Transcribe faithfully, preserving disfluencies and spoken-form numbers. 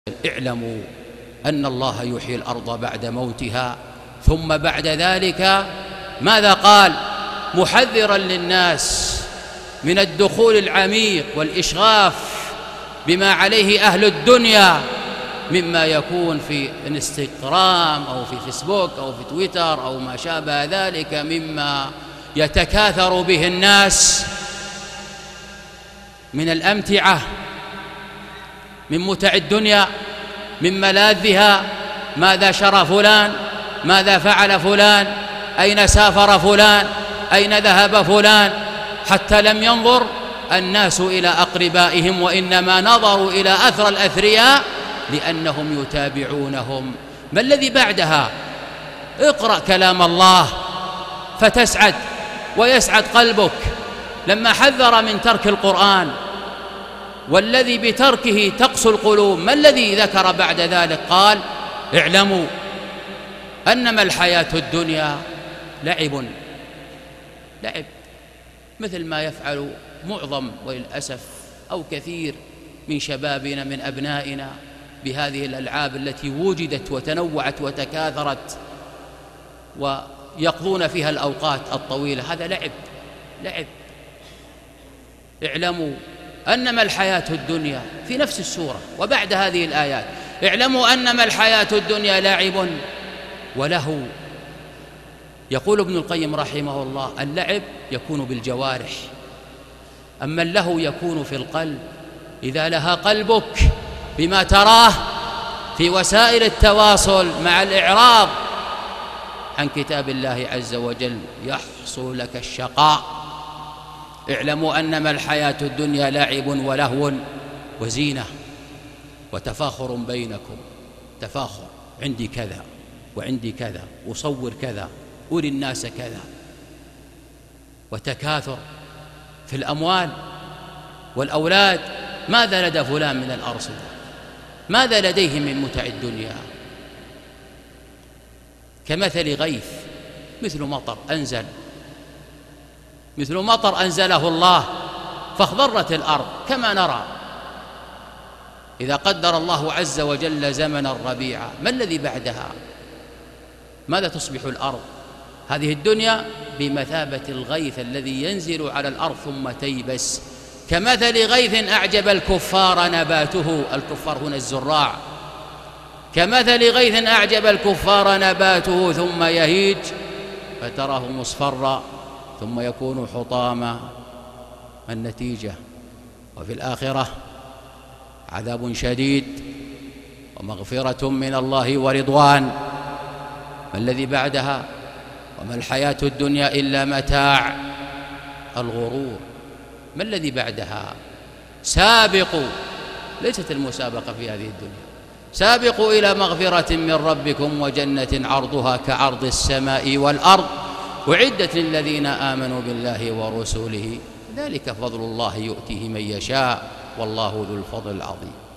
اعلموا أن الله يحيي الأرض بعد موتها ثم بعد ذلك ماذا قال؟ محذرا للناس من الدخول العميق والإشغاف بما عليه أهل الدنيا مما يكون في انستغرام أو في فيسبوك أو في تويتر أو ما شابه ذلك مما يتكاثر به الناس من الأمتعة، من متع الدنيا، من ملاذها. ماذا شرى فلان؟ ماذا فعل فلان؟ أين سافر فلان؟ أين ذهب فلان؟ حتى لم ينظر الناس إلى أقربائهم، وإنما نظروا إلى أثر الأثرياء لأنهم يتابعونهم. ما الذي بعدها؟ اقرأ كلام الله فتسعد ويسعد قلبك. لما حذر من ترك القرآن والذي بتركه تقسو القلوب، ما الذي ذكر بعد ذلك؟ قال: اعلموا أنما الحياة الدنيا لعب لعب مثل ما يفعل معظم وللأسف أو كثير من شبابنا من أبنائنا بهذه الألعاب التي وجدت وتنوعت وتكاثرت ويقضون فيها الأوقات الطويلة. هذا لعب لعب اعلموا أنما الحياة الدنيا في نفس السورة وبعد هذه الآيات: اعلموا أنما الحياة الدنيا لعب ولهو. يقول ابن القيم رحمه الله: اللعب يكون بالجوارح، أما اللهو يكون في القلب. إذا لهى قلبك بما تراه في وسائل التواصل مع الإعراض عن كتاب الله عز وجل يحصل لك الشقاء. اعلموا أنما الحياة الدنيا لعب ولهو وزينة وتفاخر بينكم. تفاخر، عندي كذا وعندي كذا، أصور كذا، أري الناس كذا. وتكاثر في الأموال والأولاد. ماذا لدى فلان من الأرصدة؟ ماذا لديه من متع الدنيا؟ كمثل غيث، مثل مطر أنزل مثل مطر أنزله الله فاخضرت الأرض كما نرى. إذا قدر الله عز وجل زمن الربيع، ما الذي بعدها؟ ماذا تصبح الأرض؟ هذه الدنيا بمثابة الغيث الذي ينزل على الأرض ثم تيبس. كمثل غيث أعجب الكفار نباته. الكفار هنا الزراع. كمثل غيث أعجب الكفار نباته ثم يهيج فتراه مصفرا ثم يكون حطاما. النتيجة وفي الآخرة عذاب شديد ومغفرة من الله ورضوان. ما الذي بعدها؟ وما الحياة الدنيا إلا متاع الغرور. ما الذي بعدها؟ سابقوا، ليست المسابقة في هذه الدنيا، سابقوا إلى مغفرة من ربكم وجنة عرضها كعرض السماء والأرض أعدت للذين آمنوا بالله ورسوله ذلك فضل الله يؤتيه من يشاء والله ذو الفضل العظيم.